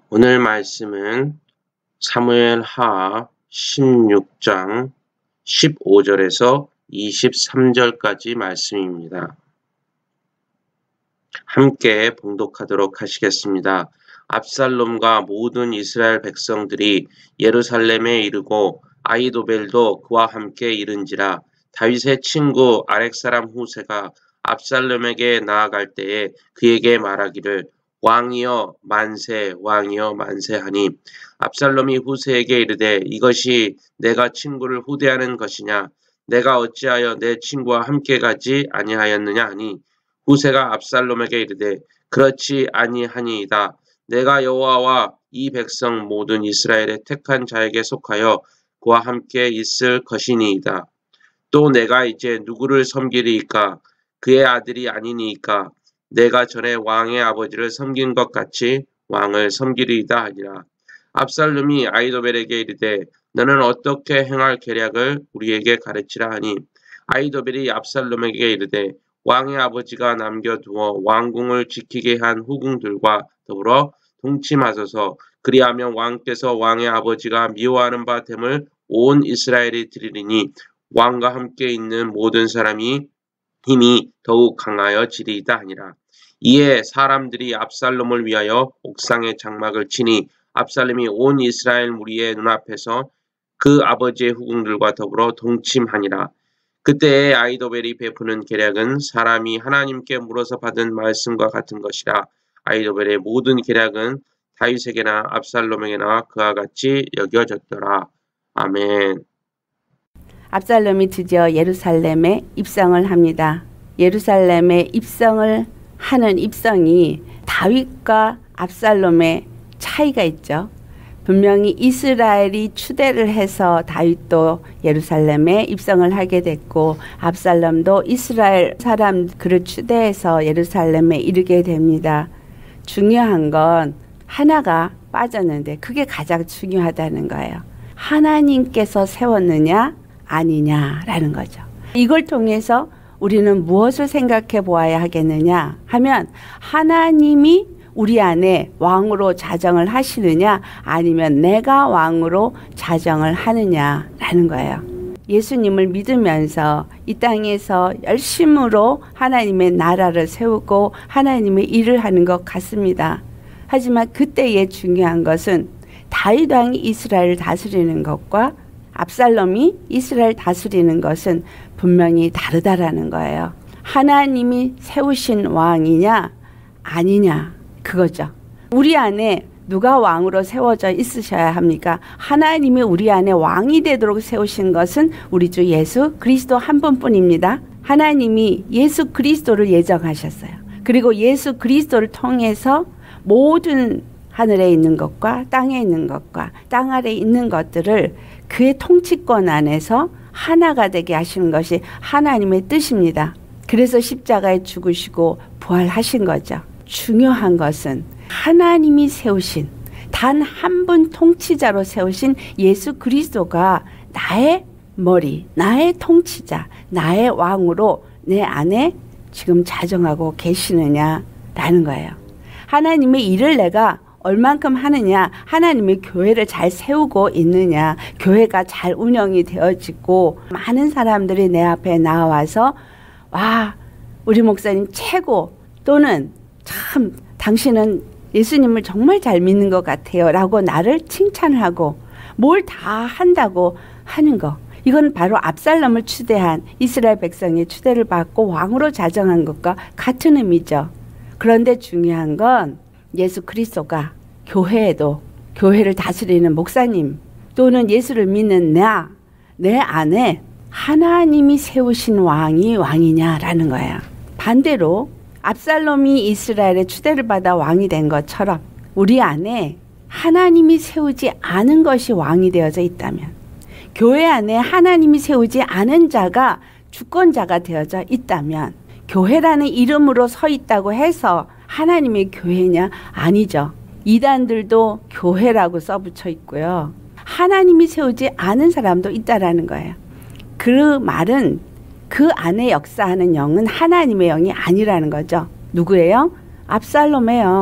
오늘 말씀은 사무엘하 16장 15절에서 23절까지 말씀입니다. 함께 봉독하도록 하시겠습니다. 압살롬과 모든 이스라엘 백성들이 예루살렘에 이르고 아히도벨도 그와 함께 이른지라. 다윗의 친구 아렉 사람 후세가 압살롬에게 나아갈 때에 그에게 말하기를 왕이여 만세, 왕이여 만세하니, 압살롬이 후세에게 이르되 이것이 내가 친구를 후대하는 것이냐? 내가 어찌하여 내 친구와 함께 가지 아니하였느냐 하니, 후세가 압살롬에게 이르되 그렇지 아니하니이다. 내가 여호와와 이 백성 모든 이스라엘의 택한 자에게 속하여 그와 함께 있을 것이니이다. 또 내가 이제 누구를 섬기리이까? 그의 아들이 아니니이까? 내가 전에 왕의 아버지를 섬긴 것 같이 왕을 섬기리이다 하니라. 압살롬이 아히도벨에게 이르되 너는 어떻게 행할 계략을 우리에게 가르치라 하니, 아히도벨이 압살롬에게 이르되 왕의 아버지가 남겨두어 왕궁을 지키게 한 후궁들과 더불어 동침하소서. 그리하면 왕께서 왕의 아버지가 미워하는 바 됨을 온 이스라엘이 들으리니 왕과 함께 있는 모든 사람이 힘이 더욱 강하여지리이다 하니라. 이에 사람들이 압살롬을 위하여 옥상에 장막을 치니 압살롬이 온 이스라엘 무리의 눈앞에서 그 아버지의 후궁들과 더불어 동침하니라. 그때에 아히도벨이 베푸는 계략은 사람이 하나님께 물어서 받은 말씀과 같은 것이라. 아히도벨의 모든 계략은 다윗에게나 압살롬에게나 그와 같이 여겨졌더라. 아멘. 압살롬이 드디어 예루살렘에 입성을 합니다. 예루살렘에 입성을 하는 입성이 다윗과 압살롬의 차이가 있죠. 분명히 이스라엘이 추대를 해서 다윗도 예루살렘에 입성을 하게 됐고, 압살롬도 이스라엘 사람 그를 추대해서 예루살렘에 이르게 됩니다. 중요한 건 하나가 빠졌는데 그게 가장 중요하다는 거예요. 하나님께서 세웠느냐 아니냐라는 거죠. 이걸 통해서 우리는 무엇을 생각해 보아야 하겠느냐 하면, 하나님이 우리 안에 왕으로 자정을 하시느냐 아니면 내가 왕으로 자정을 하느냐라는 거예요. 예수님을 믿으면서 이 땅에서 열심으로 하나님의 나라를 세우고 하나님의 일을 하는 것 같습니다. 하지만 그때의 중요한 것은 다윗 왕이 이스라엘을 다스리는 것과 압살롬이 이스라엘 다스리는 것은 분명히 다르다라는 거예요. 하나님이 세우신 왕이냐 아니냐 그거죠. 우리 안에 누가 왕으로 세워져 있으셔야 합니까? 하나님이 우리 안에 왕이 되도록 세우신 것은 우리 주 예수 그리스도 한 분뿐입니다. 하나님이 예수 그리스도를 예정하셨어요. 그리고 예수 그리스도를 통해서 모든 하늘에 있는 것과 땅에 있는 것과 땅 아래에 있는 것들을 그의 통치권 안에서 하나가 되게 하시는 것이 하나님의 뜻입니다. 그래서 십자가에 죽으시고 부활하신 거죠. 중요한 것은 하나님이 세우신 단 한 분 통치자로 세우신 예수 그리스도가 나의 머리, 나의 통치자, 나의 왕으로 내 안에 지금 자정하고 계시느냐라는 거예요. 하나님의 일을 내가 얼만큼 하느냐, 하나님의 교회를 잘 세우고 있느냐, 교회가 잘 운영이 되어지고 많은 사람들이 내 앞에 나와서 와, 우리 목사님 최고, 또는 참 당신은 예수님을 정말 잘 믿는 것 같아요 라고 나를 칭찬하고 뭘 다 한다고 하는 거, 이건 바로 압살롬을 추대한 이스라엘 백성의 추대를 받고 왕으로 자정한 것과 같은 의미죠. 그런데 중요한 건 예수 그리스도가 교회에도, 교회를 다스리는 목사님 또는 예수를 믿는 내 안에 하나님이 세우신 왕이 왕이냐라는 거예요. 반대로 압살롬이 이스라엘의 추대를 받아 왕이 된 것처럼 우리 안에 하나님이 세우지 않은 것이 왕이 되어져 있다면, 교회 안에 하나님이 세우지 않은 자가 주권자가 되어져 있다면, 교회라는 이름으로 서 있다고 해서 하나님의 교회냐? 아니죠. 이단들도 교회라고 써붙여 있고요. 하나님이 세우지 않은 사람도 있다라는 거예요. 그 말은 그 안에 역사하는 영은 하나님의 영이 아니라는 거죠. 누구의 영? 압살롬의 영.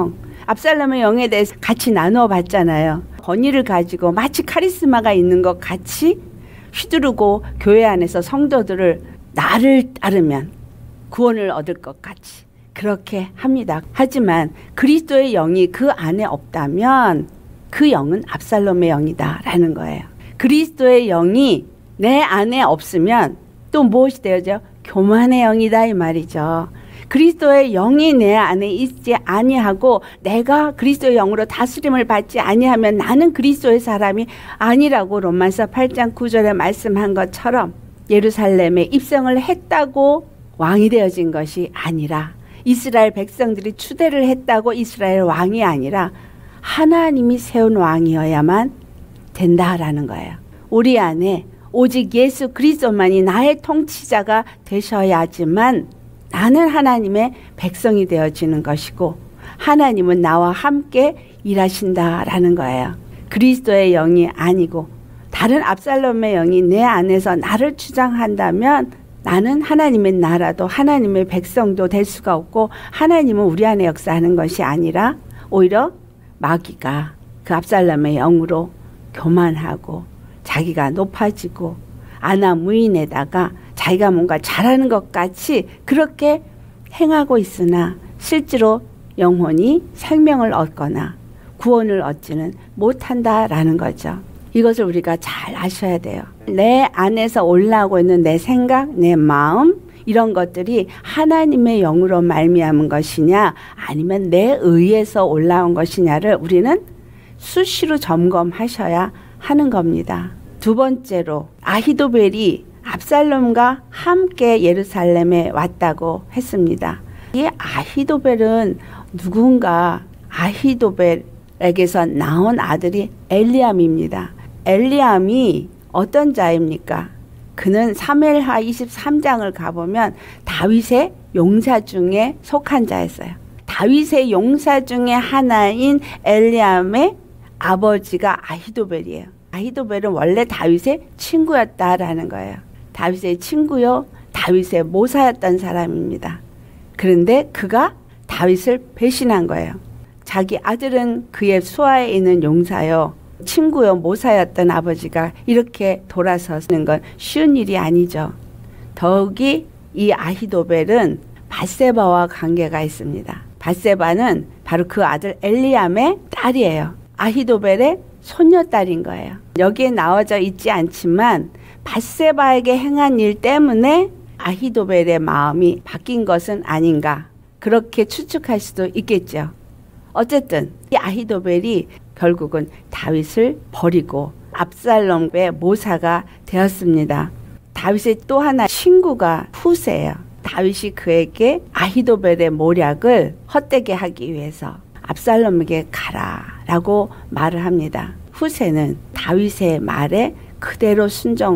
압살롬의 영에 대해서 같이 나누어 봤잖아요. 권위를 가지고 마치 카리스마가 있는 것 같이 휘두르고 교회 안에서 성도들을 나를 따르면 구원을 얻을 것 같이 그렇게 합니다. 하지만 그리스도의 영이 그 안에 없다면 그 영은 압살롬의 영이다라는 거예요. 그리스도의 영이 내 안에 없으면 또 무엇이 되어져? 교만의 영이다 이 말이죠. 그리스도의 영이 내 안에 있지 아니하고 내가 그리스도의 영으로 다스림을 받지 아니하면 나는 그리스도의 사람이 아니라고 로마서 8장 9절에 말씀한 것처럼 예루살렘에 입성을 했다고 왕이 되어진 것이 아니라 이스라엘 백성들이 추대를 했다고 이스라엘 왕이 아니라 하나님이 세운 왕이어야만 된다라는 거예요. 우리 안에 오직 예수 그리스도만이 나의 통치자가 되셔야지만 나는 하나님의 백성이 되어지는 것이고 하나님은 나와 함께 일하신다라는 거예요. 그리스도의 영이 아니고 다른 압살롬의 영이 내 안에서 나를 주장한다면 나는 하나님의 나라도 하나님의 백성도 될 수가 없고 하나님은 우리 안에 역사하는 것이 아니라 오히려 마귀가 그 압살롬의 영으로 교만하고 자기가 높아지고 아나무인에다가 자기가 뭔가 잘하는 것 같이 그렇게 행하고 있으나 실제로 영혼이 생명을 얻거나 구원을 얻지는 못한다라는 거죠. 이것을 우리가 잘 아셔야 돼요. 내 안에서 올라오고 있는 내 생각, 내 마음 이런 것들이 하나님의 영으로 말미암은 것이냐 아니면 내 의에서 올라온 것이냐를 우리는 수시로 점검하셔야 하는 겁니다. 두 번째로 아히도벨이 압살롬과 함께 예루살렘에 왔다고 했습니다. 이 아히도벨은 누군가 아히도벨에게서 나온 아들이 엘리암입니다. 엘리암이 어떤 자입니까? 그는 사무엘하 23장을 가보면 다윗의 용사 중에 속한 자였어요. 다윗의 용사 중에 하나인 엘리암의 아버지가 아히도벨이에요. 아히도벨은 원래 다윗의 친구였다라는 거예요. 다윗의 친구요, 다윗의 모사였던 사람입니다. 그런데 그가 다윗을 배신한 거예요. 자기 아들은 그의 수하에 있는 용사요, 친구요, 모사였던 아버지가 이렇게 돌아서는 건 쉬운 일이 아니죠. 더욱이 이 아히도벨은 밧세바와 관계가 있습니다. 밧세바는 바로 그 아들 엘리암의 딸이에요. 아히도벨의 손녀딸인 거예요. 여기에 나와져 있지 않지만 밧세바에게 행한 일 때문에 아히도벨의 마음이 바뀐 것은 아닌가 그렇게 추측할 수도 있겠죠. 어쨌든 이 아히도벨이 결국은 다윗을 버리고 압살롬의 모사가 되었습니다. 다윗의 또 하나 친구가 후세예요. 다윗이 그에게 아히도벨의 모략을 헛되게 하기 위해서 압살롬에게 가라라고 말을 합니다. 후세는 다윗의 말에 그대로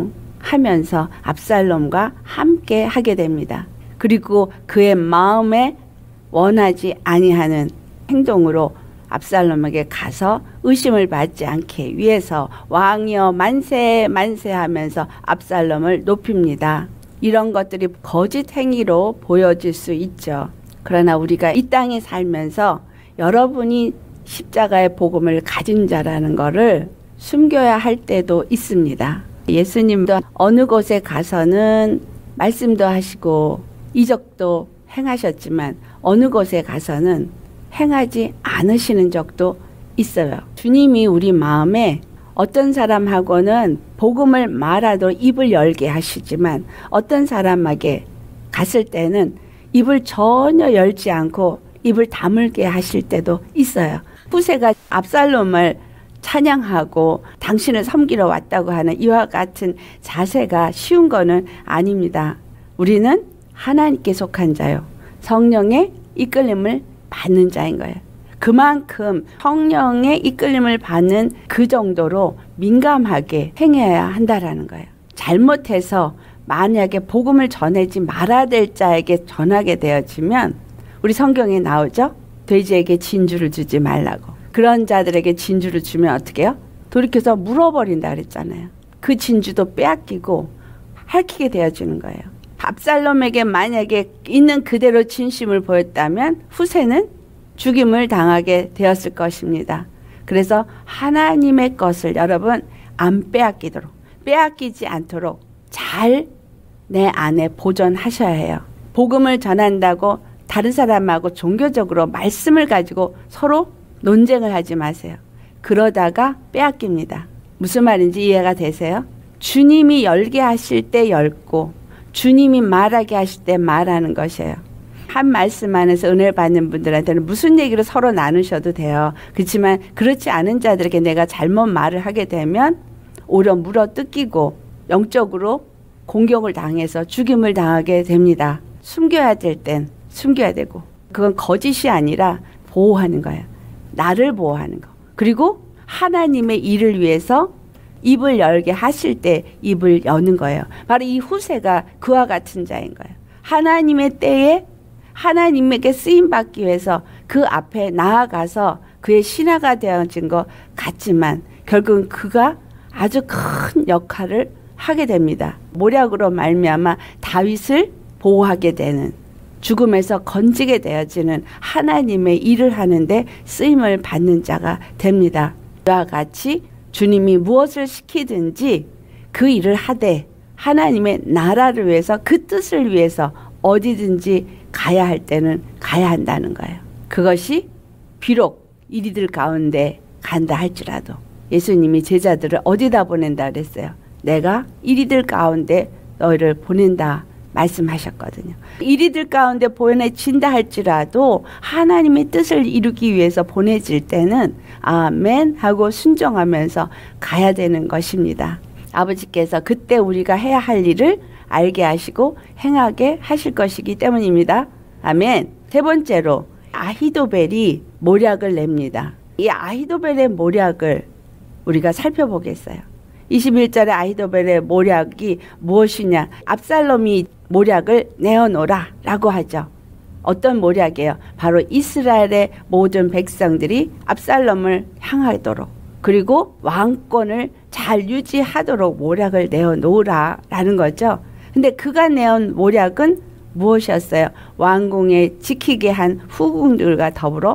순종하면서 압살롬과 함께 하게 됩니다. 그리고 그의 마음에 원하지 아니하는 행동으로 압살롬에게 가서 의심을 받지 않게 위해서 왕이여 만세 만세 하면서 압살롬을 높입니다. 이런 것들이 거짓 행위로 보여질 수 있죠. 그러나 우리가 이 땅에 살면서 여러분이 십자가의 복음을 가진 자라는 것을 숨겨야 할 때도 있습니다. 예수님도 어느 곳에 가서는 말씀도 하시고 이적도 행하셨지만 어느 곳에 가서는 행하지 않으시는 적도 있어요. 주님이 우리 마음에 어떤 사람하고는 복음을 말하도록 입을 열게 하시지만 어떤 사람에게 갔을 때는 입을 전혀 열지 않고 입을 다물게 하실 때도 있어요. 후세가 압살롬을 찬양하고 당신을 섬기러 왔다고 하는 이와 같은 자세가 쉬운 거는 아닙니다. 우리는 하나님께 속한 자요, 성령의 이끌림을 받는 자인 거예요. 그만큼 성령의 이끌림을 받는 그 정도로 민감하게 행해야 한다라는 거예요. 잘못해서 만약에 복음을 전하지 말아야 될 자에게 전하게 되어지면 우리 성경에 나오죠? 돼지에게 진주를 주지 말라고. 그런 자들에게 진주를 주면 어떻게 해요? 돌이켜서 물어버린다 그랬잖아요. 그 진주도 빼앗기고 핥히게 되어지는 거예요. 압살롬에게 만약에 있는 그대로 진심을 보였다면 후세는 죽임을 당하게 되었을 것입니다. 그래서 하나님의 것을 여러분 안 빼앗기도록, 빼앗기지 않도록 잘 내 안에 보존하셔야 해요. 복음을 전한다고 다른 사람하고 종교적으로 말씀을 가지고 서로 논쟁을 하지 마세요. 그러다가 빼앗깁니다. 무슨 말인지 이해가 되세요? 주님이 열게 하실 때 열고 주님이 말하게 하실 때 말하는 것이에요. 한 말씀 안에서 은혜를 받는 분들한테는 무슨 얘기를 서로 나누셔도 돼요. 그렇지만 그렇지 않은 자들에게 내가 잘못 말을 하게 되면 오히려 물어 뜯기고 영적으로 공격을 당해서 죽임을 당하게 됩니다. 숨겨야 될 땐 숨겨야 되고, 그건 거짓이 아니라 보호하는 거예요. 나를 보호하는 거. 그리고 하나님의 일을 위해서 입을 열게 하실 때 입을 여는 거예요. 바로 이 후세가 그와 같은 자인 거예요. 하나님의 때에 하나님에게 쓰임받기 위해서 그 앞에 나아가서 그의 신하가 되어진 것 같지만 결국은 그가 아주 큰 역할을 하게 됩니다. 모략으로 말미암아 다윗을 보호하게 되는, 죽음에서 건지게 되어지는 하나님의 일을 하는데 쓰임을 받는 자가 됩니다. 그와 같이 주님이 무엇을 시키든지 그 일을 하되 하나님의 나라를 위해서, 그 뜻을 위해서 어디든지 가야 할 때는 가야 한다는 거예요. 그것이 비록 이리들 가운데 간다 할지라도 예수님이 제자들을 어디다 보낸다 그랬어요? 내가 이리들 가운데 너희를 보낸다 말씀하셨거든요. 이리들 가운데 보내진다 할지라도 하나님의 뜻을 이루기 위해서 보내질 때는 아멘 하고 순종하면서 가야 되는 것입니다. 아버지께서 그때 우리가 해야 할 일을 알게 하시고 행하게 하실 것이기 때문입니다. 아멘. 세 번째로 아히도벨이 모략을 냅니다. 이 아히도벨의 모략을 우리가 살펴보겠어요. 21절에 아히도벨의 모략이 무엇이냐? 압살롬이 모략을 내어놓으라 라고 하죠. 어떤 모략이에요? 바로 이스라엘의 모든 백성들이 압살롬을 향하도록, 그리고 왕권을 잘 유지하도록 모략을 내어놓으라 라는 거죠. 근데 그가 내온 모략은 무엇이었어요? 왕궁에 지키게 한 후궁들과 더불어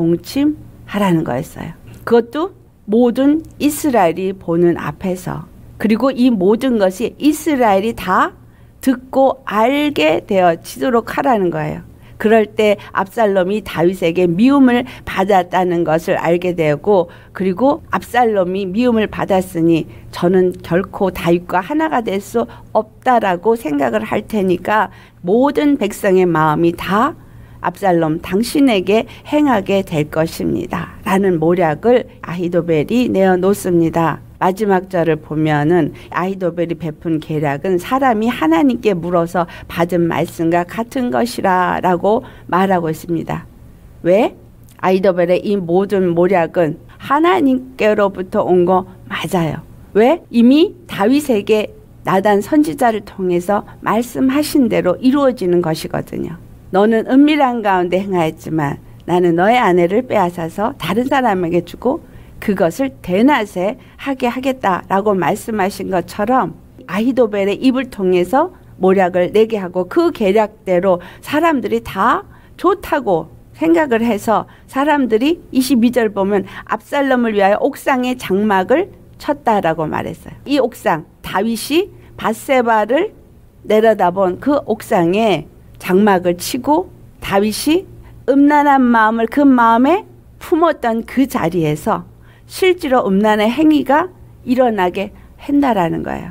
동침하라는 거였어요. 그것도 모든 이스라엘이 보는 앞에서, 그리고 이 모든 것이 이스라엘이 다 듣고 알게 되어지도록 하라는 거예요. 그럴 때 압살롬이 다윗에게 미움을 받았다는 것을 알게 되고, 그리고 압살롬이 미움을 받았으니 저는 결코 다윗과 하나가 될 수 없다라고 생각을 할 테니까 모든 백성의 마음이 다 압살롬 당신에게 행하게 될 것입니다 라는 모략을 아히도벨이 내어놓습니다. 마지막 절을 보면은 아히도벨이 베푼 계략은 사람이 하나님께 물어서 받은 말씀과 같은 것이라 라고 말하고 있습니다. 왜? 아히도벨의 이 모든 모략은 하나님께로부터 온 거 맞아요. 왜? 이미 다윗에게 나단 선지자를 통해서 말씀하신 대로 이루어지는 것이거든요. 너는 은밀한 가운데 행하였지만 나는 너의 아내를 빼앗아서 다른 사람에게 주고 그것을 대낮에 하게 하겠다라고 말씀하신 것처럼 아히도벨의 입을 통해서 모략을 내게 하고 그 계략대로 사람들이 다 좋다고 생각을 해서 사람들이 22절 보면 압살롬을 위하여 옥상에 장막을 쳤다라고 말했어요. 이 옥상, 다윗이 밧세바를 내려다본 그 옥상에 장막을 치고 다윗이 음란한 마음을 그 마음에 품었던 그 자리에서 실제로 음란의 행위가 일어나게 한다라는 거예요.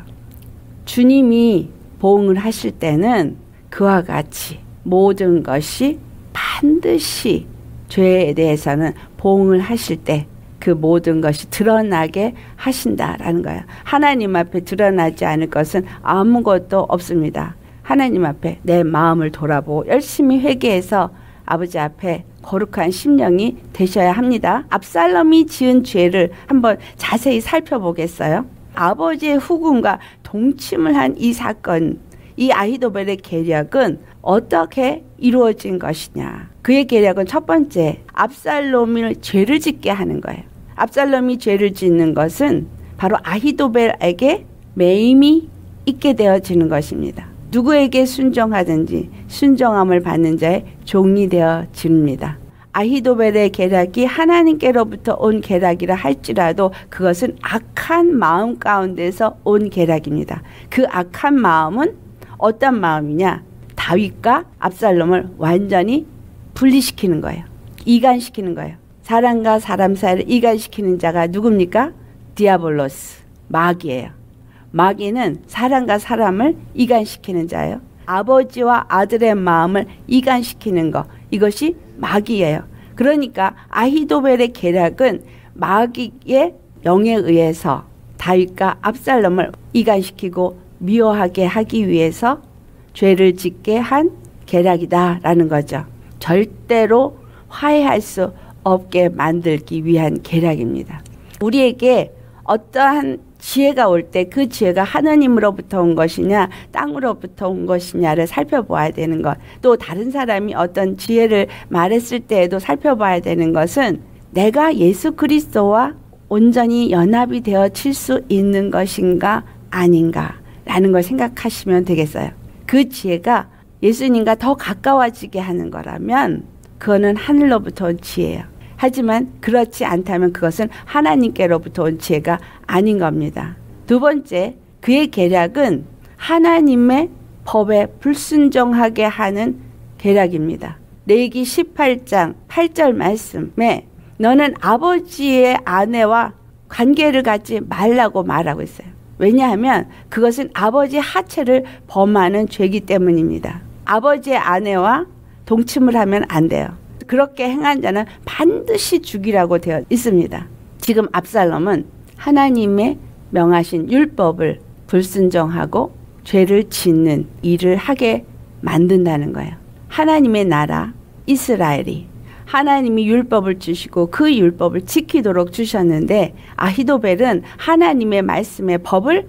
주님이 보응을 하실 때는 그와 같이 모든 것이 반드시 죄에 대해서는 보응을 하실 때 그 모든 것이 드러나게 하신다라는 거예요. 하나님 앞에 드러나지 않을 것은 아무것도 없습니다. 하나님 앞에 내 마음을 돌아보고 열심히 회개해서 아버지 앞에 거룩한 심령이 되셔야 합니다. 압살롬이 지은 죄를 한번 자세히 살펴보겠어요. 아버지의 후궁과 동침을 한 이 사건, 이 아히도벨의 계략은 어떻게 이루어진 것이냐. 그의 계략은 첫 번째, 압살롬을 죄를 짓게 하는 거예요. 압살롬이 죄를 짓는 것은 바로 아히도벨에게 매임이 있게 되어지는 것입니다. 누구에게 순종하든지 순종함을 받는 자의 종이 되어집니다. 아히도벨의 계략이 하나님께로부터 온 계략이라 할지라도 그것은 악한 마음 가운데서 온 계략입니다. 그 악한 마음은 어떤 마음이냐? 다윗과 압살롬을 완전히 분리시키는 거예요. 이간시키는 거예요. 사람과 사람 사이를 이간시키는 자가 누굽니까? 디아볼로스, 마귀예요. 마귀는 사람과 사람을 이간시키는 자예요. 아버지와 아들의 마음을 이간시키는 것, 이것이 마귀예요. 그러니까 아히도벨의 계략은 마귀의 영에 의해서 다윗과 압살롬을 이간시키고 미워하게 하기 위해서 죄를 짓게 한 계략이다라는 거죠. 절대로 화해할 수 없게 만들기 위한 계략입니다. 우리에게 어떠한 지혜가 올 때 그 지혜가 하나님으로부터 온 것이냐 땅으로부터 온 것이냐를 살펴보아야 되는 것, 또 다른 사람이 어떤 지혜를 말했을 때에도 살펴봐야 되는 것은 내가 예수 그리스도와 온전히 연합이 되어질 수 있는 것인가 아닌가 라는 걸 생각하시면 되겠어요. 그 지혜가 예수님과 더 가까워지게 하는 거라면 그거는 하늘로부터 온 지혜예요. 하지만 그렇지 않다면 그것은 하나님께로부터 온 지혜가 아닌 겁니다. 두 번째, 그의 계략은 하나님의 법에 불순종하게 하는 계략입니다. 레위기 18장 8절 말씀에 너는 아버지의 아내와 관계를 갖지 말라고 말하고 있어요. 왜냐하면 그것은 아버지 하체를 범하는 죄이기 때문입니다. 아버지의 아내와 동침을 하면 안 돼요. 그렇게 행한 자는 반드시 죽이라고 되어 있습니다. 지금 압살롬은 하나님의 명하신 율법을 불순종하고 죄를 짓는 일을 하게 만든다는 거예요. 하나님의 나라 이스라엘이 하나님이 율법을 주시고 그 율법을 지키도록 주셨는데 아히도벨은 하나님의 말씀의 법을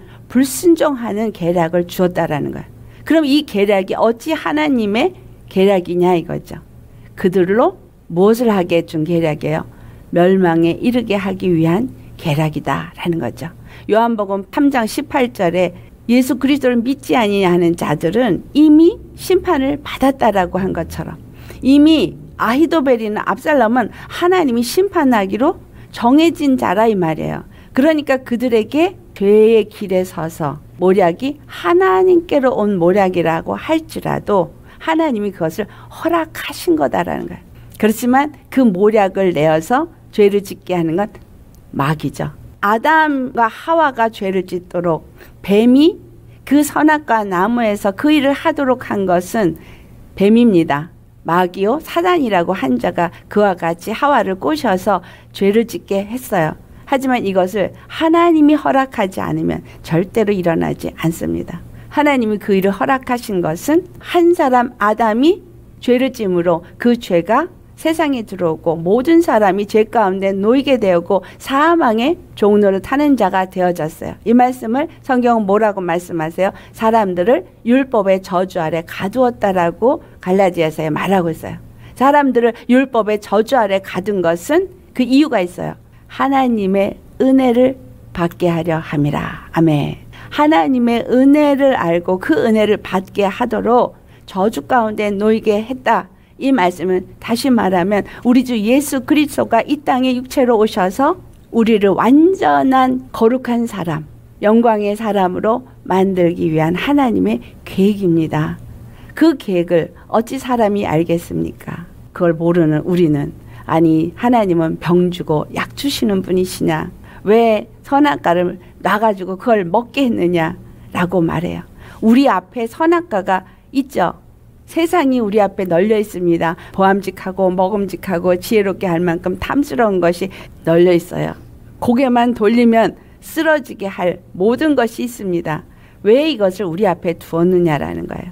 불순종하는 계략을 주었다라는 거예요. 그럼 이 계략이 어찌 하나님의 계략이냐 이거죠. 그들로 무엇을 하게 해준 계략이에요? 멸망에 이르게 하기 위한 계략이다라는 거죠. 요한복음 3장 18절에 예수 그리스도를 믿지 아니하는 자들은 이미 심판을 받았다라고 한 것처럼 이미 아히도벨이나 압살롬은 하나님이 심판하기로 정해진 자라 이 말이에요. 그러니까 그들에게 죄의 길에 서서 모략이 하나님께로 온 모략이라고 할지라도 하나님이 그것을 허락하신 거다라는 거예요. 그렇지만 그 모략을 내어서 죄를 짓게 하는 건 마귀죠. 아담과 하와가 죄를 짓도록 뱀이 그 선악과 나무에서 그 일을 하도록 한 것은 뱀입니다. 마귀요 사단이라고 한 자가 그와 같이 하와를 꼬셔서 죄를 짓게 했어요. 하지만 이것을 하나님이 허락하지 않으면 절대로 일어나지 않습니다. 하나님이 그 일을 허락하신 것은 한 사람 아담이 죄를 짐으로 그 죄가 세상에 들어오고 모든 사람이 죄 가운데 놓이게 되었고 사망의 종로를 타는 자가 되어졌어요. 이 말씀을 성경은 뭐라고 말씀하세요? 사람들을 율법의 저주 아래 가두었다라고 갈라디아서에 말하고 있어요. 사람들을 율법의 저주 아래 가둔 것은 그 이유가 있어요. 하나님의 은혜를 받게 하려 함이라. 아멘. 하나님의 은혜를 알고 그 은혜를 받게 하도록 저주 가운데 놓이게 했다. 이 말씀은 다시 말하면 우리 주 예수 그리스도가 이 땅에 육체로 오셔서 우리를 완전한 거룩한 사람, 영광의 사람으로 만들기 위한 하나님의 계획입니다. 그 계획을 어찌 사람이 알겠습니까? 그걸 모르는 우리는 아니 하나님은 병 주고 약 주시는 분이시냐? 왜 선악과를 놔가지고 그걸 먹게 했느냐라고 말해요. 우리 앞에 선악과가 있죠. 세상이 우리 앞에 널려 있습니다. 보암직하고 먹음직하고 지혜롭게 할 만큼 탐스러운 것이 널려 있어요. 고개만 돌리면 쓰러지게 할 모든 것이 있습니다. 왜 이것을 우리 앞에 두었느냐라는 거예요.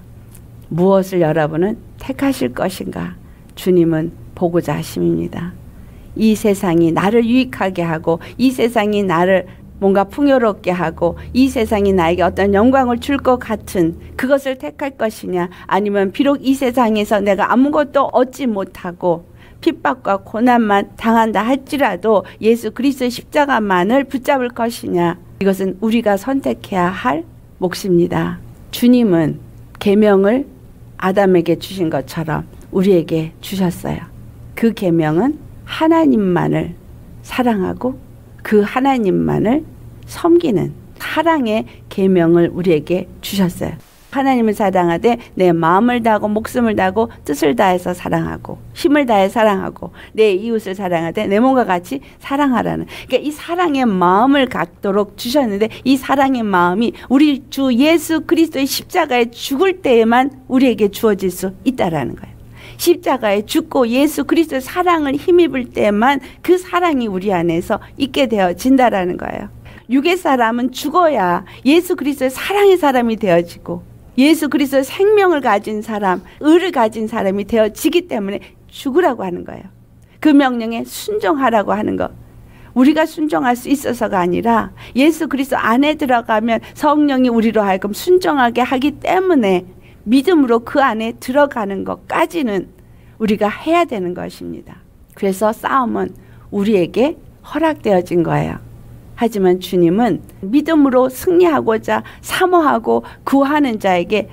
무엇을 여러분은 택하실 것인가? 주님은 보고자 하심입니다. 이 세상이 나를 유익하게 하고 이 세상이 나를 뭔가 풍요롭게 하고 이 세상이 나에게 어떤 영광을 줄 것 같은 그것을 택할 것이냐, 아니면 비록 이 세상에서 내가 아무것도 얻지 못하고 핍박과 고난만 당한다 할지라도 예수 그리스도의 십자가만을 붙잡을 것이냐, 이것은 우리가 선택해야 할 몫입니다. 주님은 계명을 아담에게 주신 것처럼 우리에게 주셨어요. 그 계명은 하나님만을 사랑하고 그 하나님만을 섬기는 사랑의 계명을 우리에게 주셨어요. 하나님을 사랑하되 내 마음을 다하고 목숨을 다하고 뜻을 다해서 사랑하고 힘을 다해 사랑하고 내 이웃을 사랑하되 내 몸과 같이 사랑하라는, 그러니까 이 사랑의 마음을 갖도록 주셨는데 이 사랑의 마음이 우리 주 예수 그리스도의 십자가에 죽을 때에만 우리에게 주어질 수 있다라는 거예요. 십자가에 죽고 예수 그리스도의 사랑을 힘입을 때만 그 사랑이 우리 안에서 있게 되어진다라는 거예요. 육의 사람은 죽어야 예수 그리스도의 사랑의 사람이 되어지고 예수 그리스도의 생명을 가진 사람, 의를 가진 사람이 되어지기 때문에 죽으라고 하는 거예요. 그 명령에 순종하라고 하는 것. 우리가 순종할 수 있어서가 아니라 예수 그리스도 안에 들어가면 성령이 우리로 하여금 순종하게 하기 때문에 믿음으로 그 안에 들어가는 것까지는 우리가 해야 되는 것입니다. 그래서 싸움은 우리에게 허락되어진 거예요. 하지만 주님은 믿음으로 승리하고자 사모하고 구하는 자에게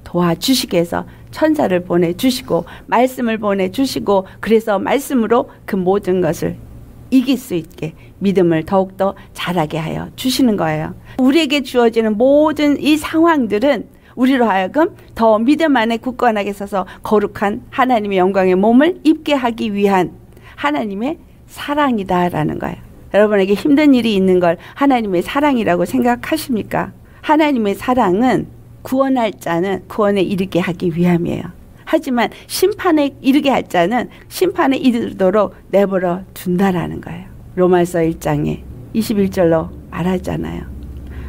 도와주시기 위해서 천사를 보내주시고 말씀을 보내주시고 그래서 말씀으로 그 모든 것을 이길 수 있게 믿음을 더욱더 자라게 하여 주시는 거예요. 우리에게 주어지는 모든 이 상황들은 우리로 하여금 더 믿음 안에 굳건하게 서서 거룩한 하나님의 영광의 몸을 입게 하기 위한 하나님의 사랑이다라는 거예요. 여러분에게 힘든 일이 있는 걸 하나님의 사랑이라고 생각하십니까? 하나님의 사랑은 구원할 자는 구원에 이르게 하기 위함이에요. 하지만 심판에 이르게 할 자는 심판에 이르도록 내버려 둔다라는 거예요. 로마서 1장에 21절로 말하잖아요.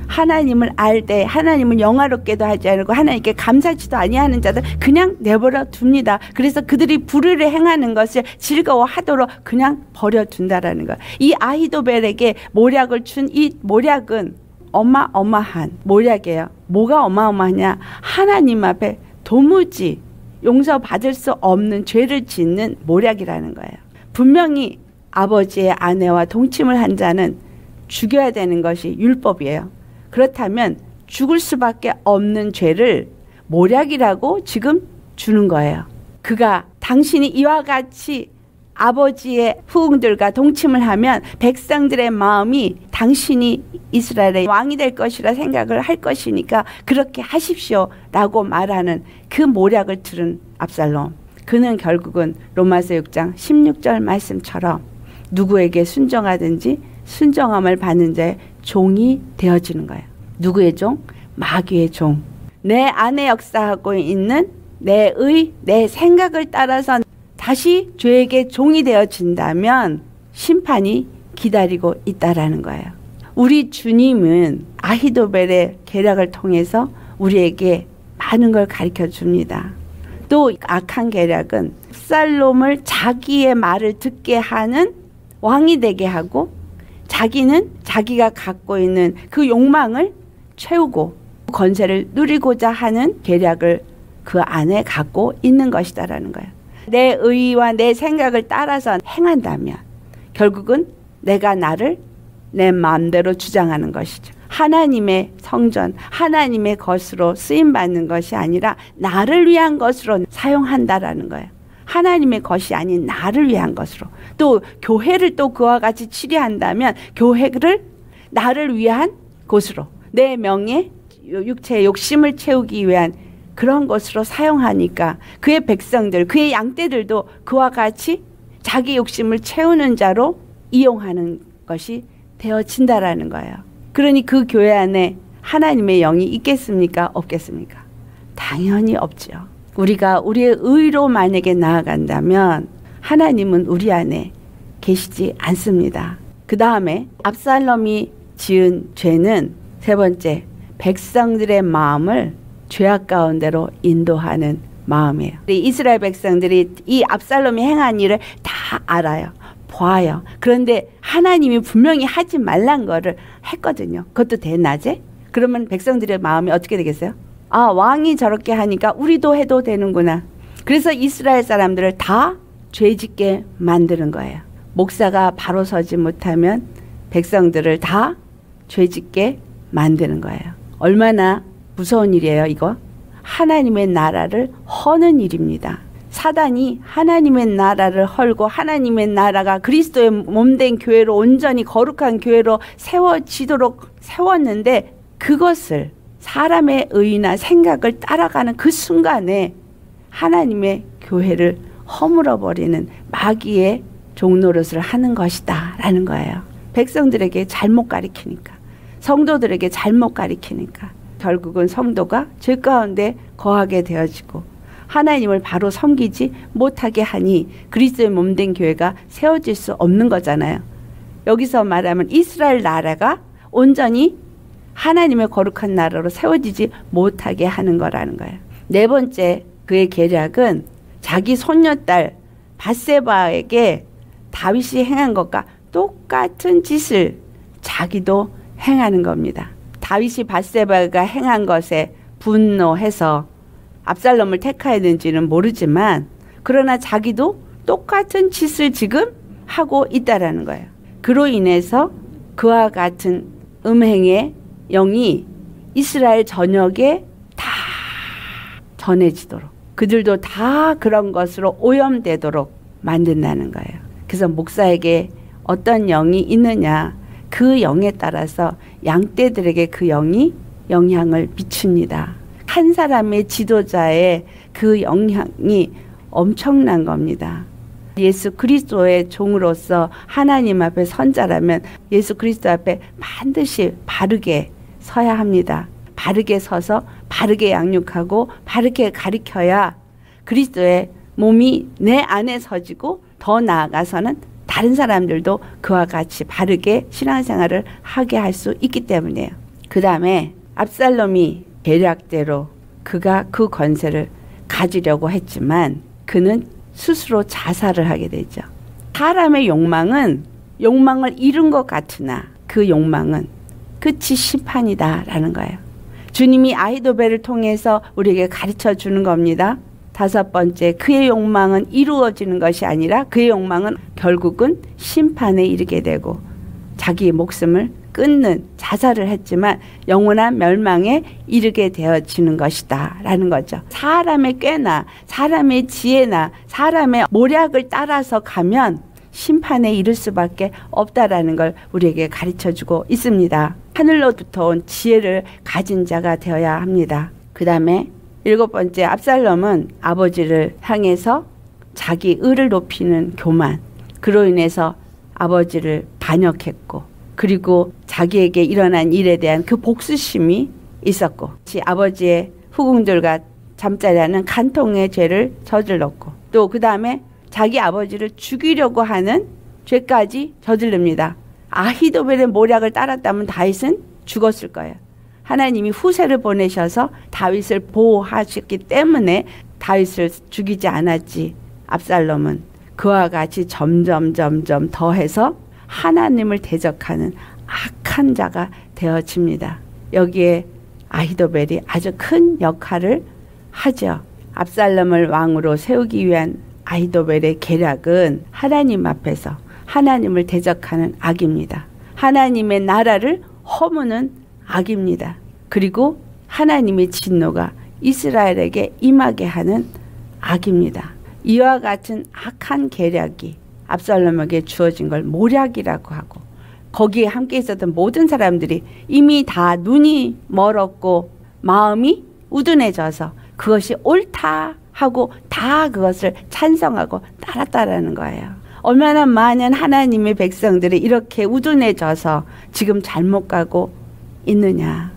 하나님을 알 때 하나님은 영화롭게도 하지 않고 하나님께 감사치도 아니하는 자들 그냥 내버려 둡니다. 그래서 그들이 불의를 행하는 것을 즐거워하도록 그냥 버려둔다라는 거예요. 이 아히도벨에게 모략을 준 이 모략은 어마어마한 모략이에요. 뭐가 어마어마하냐? 하나님 앞에 도무지 용서받을 수 없는 죄를 짓는 모략이라는 거예요. 분명히 아버지의 아내와 동침을 한 자는 죽여야 되는 것이 율법이에요. 그렇다면 죽을 수밖에 없는 죄를 모략이라고 지금 주는 거예요. 그가 당신이 이와 같이 아버지의 후궁들과 동침을 하면 백성들의 마음이 당신이 이스라엘의 왕이 될 것이라 생각을 할 것이니까 그렇게 하십시오 라고 말하는 그 모략을 들은 압살롬, 그는 결국은 로마서 6장 16절 말씀처럼 누구에게 순종하든지 순종함을 받는 자의 종이 되어지는 거예요. 누구의 종? 마귀의 종. 내 안에 역사하고 있는 내 생각을 따라서 다시 죄에게 종이 되어진다면 심판이 기다리고 있다라는 거예요. 우리 주님은 아히도벨의 계략을 통해서 우리에게 많은 걸 가르쳐 줍니다. 또 악한 계략은 압살롬을 자기의 말을 듣게 하는 왕이 되게 하고 자기는 자기가 갖고 있는 그 욕망을 채우고 권세를 누리고자 하는 계략을 그 안에 갖고 있는 것이다라는 거예요. 내 의와 내 생각을 따라서 행한다면 결국은 내가 나를 내 마음대로 주장하는 것이죠. 하나님의 성전, 하나님의 것으로 쓰임받는 것이 아니라 나를 위한 것으로 사용한다라는 거예요. 하나님의 것이 아닌 나를 위한 것으로. 또 교회를 또 그와 같이 치료한다면 교회를 나를 위한 곳으로, 내 명예, 육체의 욕심을 채우기 위한 그런 것으로 사용하니까 그의 백성들, 그의 양떼들도 그와 같이 자기 욕심을 채우는 자로 이용하는 것이 되어진다라는 거예요. 그러니 그 교회 안에 하나님의 영이 있겠습니까? 없겠습니까? 당연히 없죠. 우리가 우리의 의로 만약에 나아간다면 하나님은 우리 안에 계시지 않습니다. 그 다음에 압살롬이 지은 죄는 세 번째, 백성들의 마음을 죄악 가운데로 인도하는 마음이에요. 이스라엘 백성들이 이 압살롬이 행한 일을 다 알아요. 봐요. 그런데 하나님이 분명히 하지 말란 거를 했거든요. 그것도 대낮에? 그러면 백성들의 마음이 어떻게 되겠어요? 아, 왕이 저렇게 하니까 우리도 해도 되는구나. 그래서 이스라엘 사람들을 다 죄짓게 만드는 거예요. 목사가 바로 서지 못하면 백성들을 다 죄짓게 만드는 거예요. 얼마나 무서운 일이에요, 이거? 하나님의 나라를 허는 일입니다. 사단이 하나님의 나라를 헐고 하나님의 나라가 그리스도의 몸된 교회로 온전히 거룩한 교회로 세워지도록 세웠는데 그것을 사람의 의나 생각을 따라가는 그 순간에 하나님의 교회를 허물어버리는 마귀의 종노릇을 하는 것이다 라는 거예요. 백성들에게 잘못 가리키니까, 성도들에게 잘못 가리키니까 결국은 성도가 죄 가운데 거하게 되어지고 하나님을 바로 섬기지 못하게 하니 그리스도의 몸된 교회가 세워질 수 없는 거잖아요. 여기서 말하면 이스라엘 나라가 온전히 하나님의 거룩한 나라로 세워지지 못하게 하는 거라는 거예요. 네 번째, 그의 계략은 자기 손녀딸 밧세바에게 다윗이 행한 것과 똑같은 짓을 자기도 행하는 겁니다. 다윗이 밧세바가 행한 것에 분노해서 압살롬을 택하였는지는 모르지만 그러나 자기도 똑같은 짓을 지금 하고 있다라는 거예요. 그로 인해서 그와 같은 음행의 영이 이스라엘 전역에 다 전해지도록, 그들도 다 그런 것으로 오염되도록 만든다는 거예요. 그래서 목사에게 어떤 영이 있느냐, 그 영에 따라서 양떼들에게 그 영이 영향을 미칩니다. 한 사람의 지도자의 그 영향이 엄청난 겁니다. 예수 그리스도의 종으로서 하나님 앞에 선자라면 예수 그리스도 앞에 반드시 바르게 서야 합니다. 바르게 서서 바르게 양육하고 바르게 가르쳐야 그리스도의 몸이 내 안에 서지고 더 나아가서는 다른 사람들도 그와 같이 바르게 신앙생활을 하게 할 수 있기 때문이에요. 그 다음에 압살롬이 계략대로 그가 그 권세를 가지려고 했지만 그는 스스로 자살을 하게 되죠. 사람의 욕망은 욕망을 이룬 것 같으나 그 욕망은 끝이 심판이다라는 거예요. 주님이 아히도벨을 통해서 우리에게 가르쳐 주는 겁니다. 다섯 번째, 그의 욕망은 이루어지는 것이 아니라 그의 욕망은 결국은 심판에 이르게 되고 자기의 목숨을 끊는 자살을 했지만 영원한 멸망에 이르게 되어지는 것이다 라는 거죠. 사람의 꾀나 사람의 지혜나 사람의 모략을 따라서 가면 심판에 이를 수밖에 없다라는 걸 우리에게 가르쳐주고 있습니다. 하늘로부터 온 지혜를 가진 자가 되어야 합니다. 그 다음에 일곱 번째, 압살롬은 아버지를 향해서 자기 의를 높이는 교만, 그로 인해서 아버지를 반역했고 그리고 자기에게 일어난 일에 대한 그 복수심이 있었고 아버지의 후궁들과 잠자리하는 간통의 죄를 저질렀고 또 그 다음에 자기 아버지를 죽이려고 하는 죄까지 저지릅니다. 아히도벨의 모략을 따랐다면 다윗은 죽었을 거예요. 하나님이 후세를 보내셔서 다윗을 보호하셨기 때문에 다윗을 죽이지 않았지. 압살롬은 그와 같이 점점 더해서 하나님을 대적하는 악한 자가 되어집니다. 여기에 아히도벨이 아주 큰 역할을 하죠. 압살롬을 왕으로 세우기 위한 아히도벨의 계략은 하나님 앞에서 하나님을 대적하는 악입니다. 하나님의 나라를 허무는 악입니다. 그리고 하나님의 진노가 이스라엘에게 임하게 하는 악입니다. 이와 같은 악한 계략이 압살롬에게 주어진 걸 모략이라고 하고 거기에 함께 있었던 모든 사람들이 이미 다 눈이 멀었고 마음이 우둔해져서 그것이 옳다 하고 다 그것을 찬성하고 따랐다라는 거예요. 얼마나 많은 하나님의 백성들이 이렇게 우둔해져서 지금 잘못 가고 있느냐.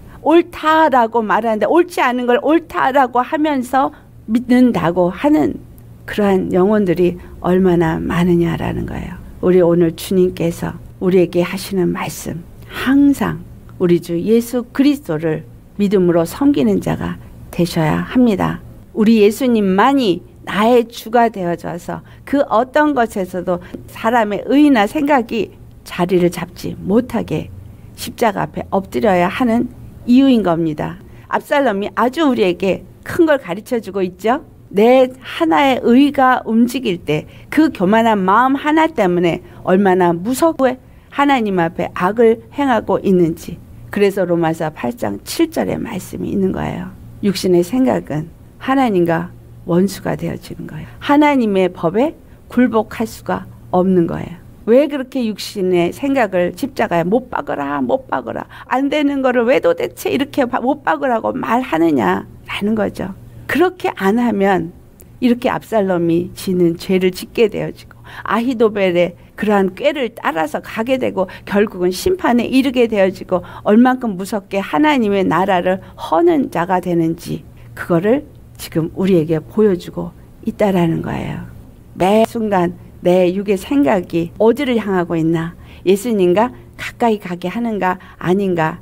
옳다라고 말하는데 옳지 않은 걸 옳다라고 하면서 믿는다고 하는 그러한 영혼들이 얼마나 많으냐라는 거예요. 우리 오늘 주님께서 우리에게 하시는 말씀, 항상 우리 주 예수 그리스도를 믿음으로 섬기는 자가 되셔야 합니다. 우리 예수님만이 나의 주가 되어져서 그 어떤 것에서도 사람의 의나 생각이 자리를 잡지 못하게 십자가 앞에 엎드려야 하는 이유인 겁니다. 압살롬이 아주 우리에게 큰 걸 가르쳐주고 있죠. 내 하나의 의가 움직일 때 그 교만한 마음 하나 때문에 얼마나 무섭고 하나님 앞에 악을 행하고 있는지. 그래서 로마서 8장 7절의 말씀이 있는 거예요. 육신의 생각은 하나님과 원수가 되어지는 거예요. 하나님의 법에 굴복할 수가 없는 거예요. 왜 그렇게 육신의 생각을 십자가에 못 박으라 못 박으라 안 되는 거를 왜 도대체 이렇게 못 박으라고 말하느냐라는 거죠. 그렇게 안 하면 이렇게 압살롬이 지는 죄를 짓게 되어지고 아히도벨의 그러한 꾀를 따라서 가게 되고 결국은 심판에 이르게 되어지고 얼만큼 무섭게 하나님의 나라를 허는 자가 되는지 그거를 지금 우리에게 보여주고 있다라는 거예요. 매 순간 내 육의 생각이 어디를 향하고 있나, 예수님과 가까이 가게 하는가 아닌가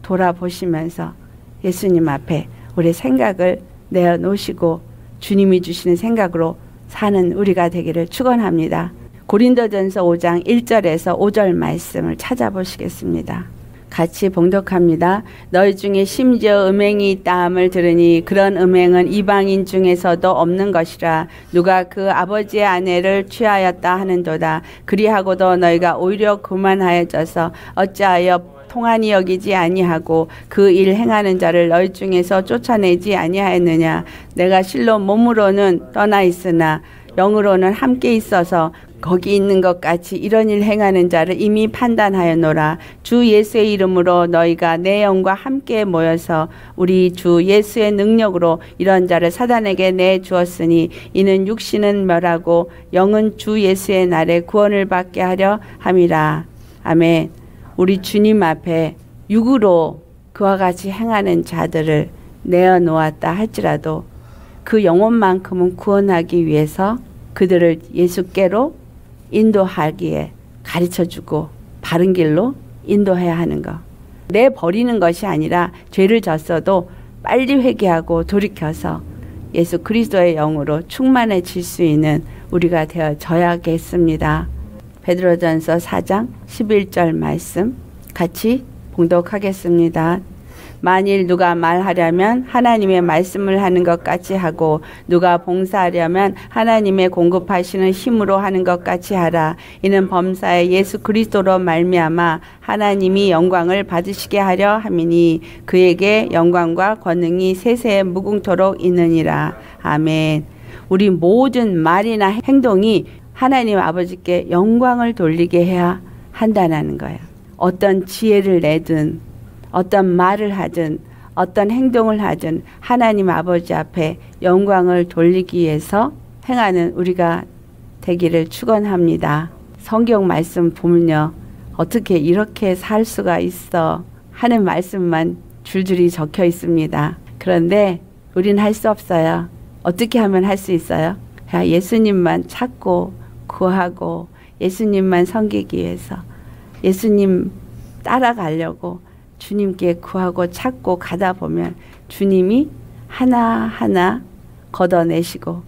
돌아보시면서 예수님 앞에 우리 생각을 내어놓으시고 주님이 주시는 생각으로 사는 우리가 되기를 축원합니다. 고린도전서 5장 1절에서 5절 말씀을 찾아보시겠습니다. 같이 봉독합니다. 너희 중에 심지어 음행이 있다 함을 들으니 그런 음행은 이방인 중에서도 없는 것이라. 누가 그 아버지의 아내를 취하였다 하는도다. 그리하고도 너희가 오히려 교만하여져서 어찌하여 통한이 여기지 아니하고 그 일 행하는 자를 너희 중에서 쫓아내지 아니하였느냐. 내가 실로 몸으로는 떠나 있으나 영으로는 함께 있어서 거기 있는 것 같이 이런 일 행하는 자를 이미 판단하였노라. 주 예수의 이름으로 너희가 내 영과 함께 모여서 우리 주 예수의 능력으로 이런 자를 사단에게 내주었으니 이는 육신은 멸하고 영은 주 예수의 날에 구원을 받게 하려 함이라. 아멘. 우리 주님 앞에 육으로 그와 같이 행하는 자들을 내어놓았다 할지라도 그 영혼만큼은 구원하기 위해서 그들을 예수께로 인도하기에 가르쳐주고 바른 길로 인도해야 하는 것. 내버리는 것이 아니라 죄를 졌어도 빨리 회개하고 돌이켜서 예수 그리스도의 영으로 충만해질 수 있는 우리가 되어져야겠습니다. 베드로전서 4장 11절 말씀 같이 봉독하겠습니다. 만일 누가 말하려면 하나님의 말씀을 하는 것 같이 하고 누가 봉사하려면 하나님의 공급하시는 힘으로 하는 것 같이 하라. 이는 범사에 예수 그리스도로 말미암아 하나님이 영광을 받으시게 하려 함이니 그에게 영광과 권능이 세세에 무궁토록 있느니라. 아멘. 우리 모든 말이나 행동이 하나님 아버지께 영광을 돌리게 해야 한다는 거예요. 어떤 지혜를 내든 어떤 말을 하든 어떤 행동을 하든 하나님 아버지 앞에 영광을 돌리기 위해서 행하는 우리가 되기를 축원합니다. 성경 말씀 보면요. 어떻게 이렇게 살 수가 있어 하는 말씀만 줄줄이 적혀 있습니다. 그런데 우리는 할 수 없어요. 어떻게 하면 할 수 있어요? 예수님만 찾고 구하고 예수님만 섬기기 위해서 예수님 따라가려고 주님께 구하고 찾고 가다 보면 주님이 하나하나 걷어내시고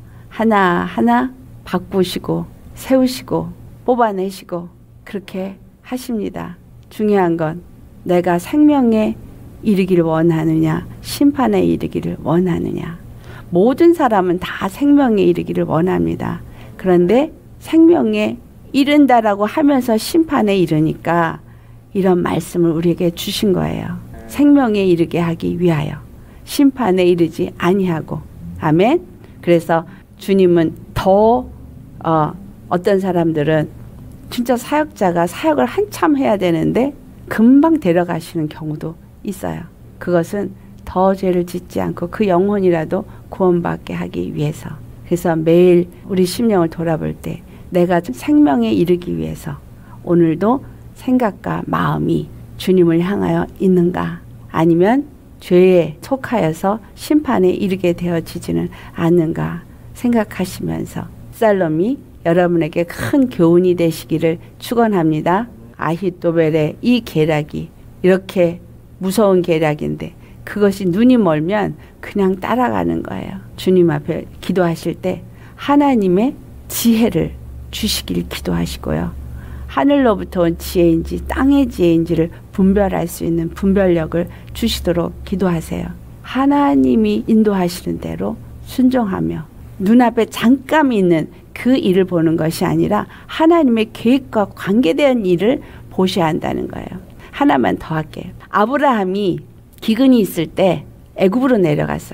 하나하나 바꾸시고 세우시고 뽑아내시고 그렇게 하십니다. 중요한 건 내가 생명에 이르기를 원하느냐 심판에 이르기를 원하느냐. 모든 사람은 다 생명에 이르기를 원합니다. 그런데 생명에 이른다라고 하면서 심판에 이르니까 이런 말씀을 우리에게 주신 거예요. 생명에 이르게 하기 위하여 심판에 이르지 아니하고. 아멘. 그래서 주님은 더 어떤 사람들은 진짜 사역자가 사역을 한참 해야 되는데 금방 데려가시는 경우도 있어요. 그것은 더 죄를 짓지 않고 그 영혼이라도 구원받게 하기 위해서. 그래서 매일 우리 심령을 돌아볼 때 내가 생명에 이르기 위해서 오늘도 생각과 마음이 주님을 향하여 있는가 아니면 죄에 속하여서 심판에 이르게 되어지지는 않는가 생각하시면서 압살롬이 여러분에게 큰 교훈이 되시기를 축원합니다. 아히도벨의 이 계략이 이렇게 무서운 계략인데 그것이 눈이 멀면 그냥 따라가는 거예요. 주님 앞에 기도하실 때 하나님의 지혜를 주시길 기도하시고요. 하늘로부터 온 지혜인지 땅의 지혜인지를 분별할 수 있는 분별력을 주시도록 기도하세요. 하나님이 인도하시는 대로 순종하며 눈앞에 잠깐 있는 그 일을 보는 것이 아니라 하나님의 계획과 관계된 일을 보셔야 한다는 거예요. 하나만 더 할게요. 아브라함이 기근이 있을 때 애굽으로 내려갔어요.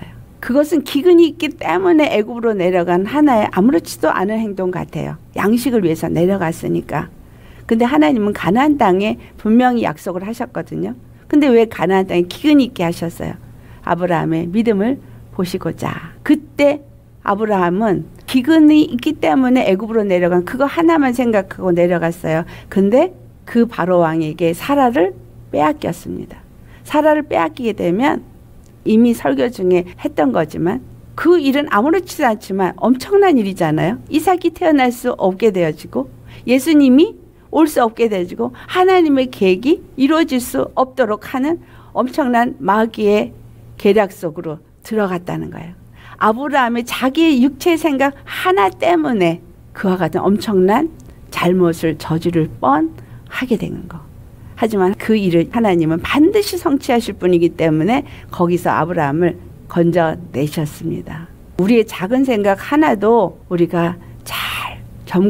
그것은 기근이 있기 때문에 애굽으로 내려간 하나의 아무렇지도 않은 행동 같아요. 양식을 위해서 내려갔으니까. 근데 하나님은 가나안 땅에 분명히 약속을 하셨거든요. 근데 왜 가나안 땅에 기근이 있게 하셨어요? 아브라함의 믿음을 보시고자. 그때 아브라함은 기근이 있기 때문에 애굽으로 내려간 그거 하나만 생각하고 내려갔어요. 근데 그 바로 왕에게 사라를 빼앗겼습니다. 사라를 빼앗기게 되면 이미 설교 중에 했던 거지만 그 일은 아무렇지도 않지만 엄청난 일이잖아요. 이삭이 태어날 수 없게 되어지고 예수님이 올 수 없게 되어지고 하나님의 계획이 이루어질 수 없도록 하는 엄청난 마귀의 계략 속으로 들어갔다는 거예요. 아브라함의 자기의 육체 생각 하나 때문에 그와 같은 엄청난 잘못을 저지를 뻔하게 되는 거. 하지만 그 일을 하나님은 반드시 성취하실 분이기 때문에 거기서 아브라함을 건져내셨습니다. 우리의 작은 생각 하나도 우리가 잘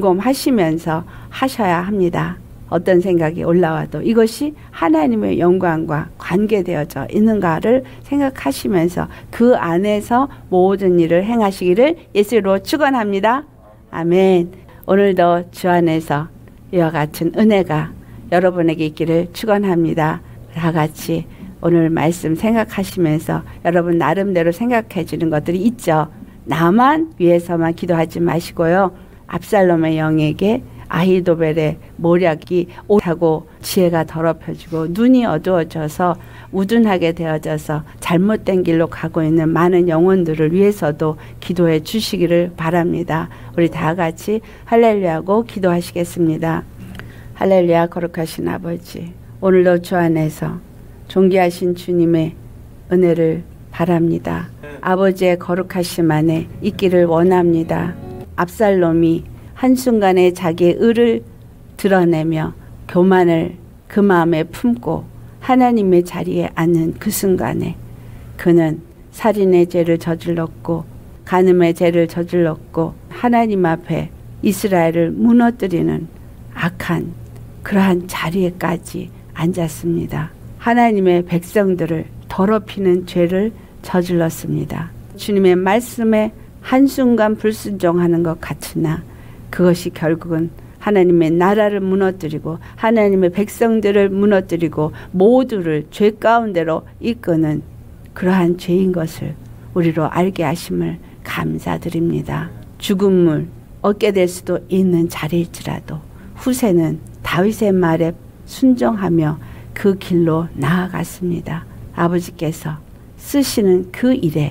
점검하시면서 하셔야 합니다. 어떤 생각이 올라와도 이것이 하나님의 영광과 관계되어져 있는가를 생각하시면서 그 안에서 모든 일을 행하시기를 예수로 축원합니다. 아멘. 오늘도 주 안에서 이와 같은 은혜가 여러분에게 있기를 축원합니다. 다 같이 오늘 말씀 생각하시면서 여러분 나름대로 생각해 주는 것들이 있죠. 나만 위해서만 기도하지 마시고요. 압살롬의 영에게 아히도벨의 모략이 옳다고 지혜가 더럽혀지고 눈이 어두워져서 우둔하게 되어져서 잘못된 길로 가고 있는 많은 영혼들을 위해서도 기도해 주시기를 바랍니다. 우리 다 같이 할렐루야하고 기도하시겠습니다. 할렐루야. 거룩하신 아버지, 오늘도 주 안에서 존귀하신 주님의 은혜를 바랍니다. 아버지의 거룩하심 안에 있기를 원합니다. 압살롬이 한순간에 자기의 의를 드러내며 교만을 그 마음에 품고 하나님의 자리에 앉는 그 순간에 그는 살인의 죄를 저질렀고 간음의 죄를 저질렀고 하나님 앞에 이스라엘을 무너뜨리는 악한 그러한 자리에까지 앉았습니다. 하나님의 백성들을 더럽히는 죄를 저질렀습니다. 주님의 말씀에 한순간 불순종하는 것 같으나 그것이 결국은 하나님의 나라를 무너뜨리고 하나님의 백성들을 무너뜨리고 모두를 죄 가운데로 이끄는 그러한 죄인 것을 우리로 알게 하심을 감사드립니다. 죽음을 얻게 될 수도 있는 자리일지라도 후세는 다윗의 말에 순종하며 그 길로 나아갔습니다. 아버지께서 쓰시는 그 일에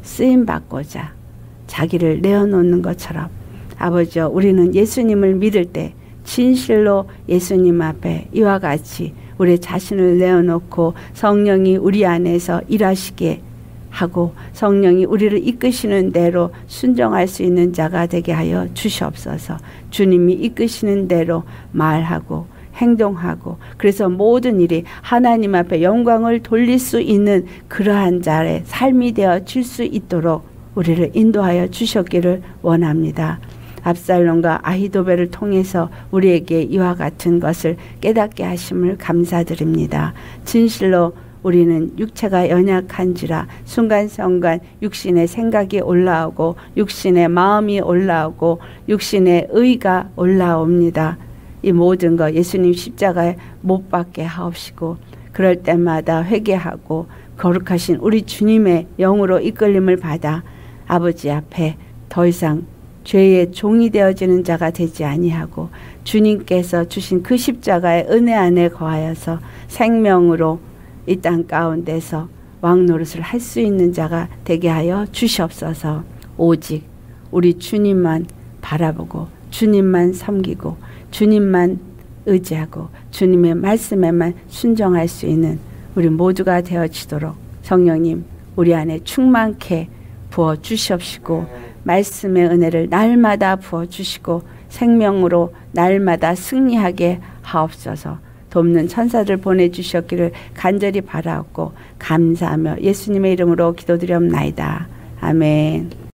쓰임받고자 자기를 내어놓는 것처럼 아버지여, 우리는 예수님을 믿을 때 진실로 예수님 앞에 이와 같이 우리 자신을 내어놓고 성령이 우리 안에서 일하시게 하고 성령이 우리를 이끄시는 대로 순종할 수 있는 자가 되게 하여 주시옵소서. 주님이 이끄시는 대로 말하고 행동하고 그래서 모든 일이 하나님 앞에 영광을 돌릴 수 있는 그러한 자의 삶이 되어질 수 있도록 우리를 인도하여 주셨기를 원합니다. 압살롬과 아히도벨을 통해서 우리에게 이와 같은 것을 깨닫게 하심을 감사드립니다. 진실로 우리는 육체가 연약한지라 순간순간 육신의 생각이 올라오고 육신의 마음이 올라오고 육신의 의가 올라옵니다. 이 모든 것 예수님 십자가에 못 박게 하옵시고 그럴 때마다 회개하고 거룩하신 우리 주님의 영으로 이끌림을 받아 아버지 앞에 더 이상 죄의 종이 되어지는 자가 되지 아니하고 주님께서 주신 그 십자가의 은혜 안에 거하여서 생명으로 이 땅 가운데서 왕노릇을 할 수 있는 자가 되게 하여 주시옵소서. 오직 우리 주님만 바라보고 주님만 섬기고 주님만 의지하고 주님의 말씀에만 순종할 수 있는 우리 모두가 되어지도록 성령님 우리 안에 충만케 부어 주시옵시고 말씀의 은혜를 날마다 부어 주시고 생명으로 날마다 승리하게 하옵소서. 돕는 천사들 보내주셨기를 간절히 바라옵고 감사하며 예수님의 이름으로 기도드리옵나이다. 아멘.